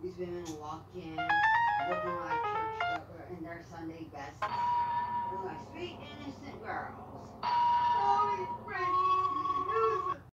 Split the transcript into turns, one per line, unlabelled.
These women walk in looking like church in their Sunday bests. They're like sweet innocent girls.